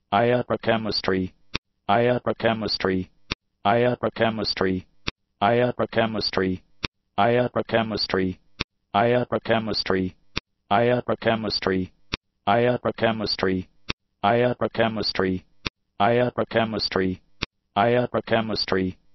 iatrochemistry, iatrochemistry, iatrochemistry, iatrochemistry, iatrochemistry, iatrochemistry, iatrochemistry, iatrochemistry, iatrochemistry, iatrochemistry, iatrochemistry,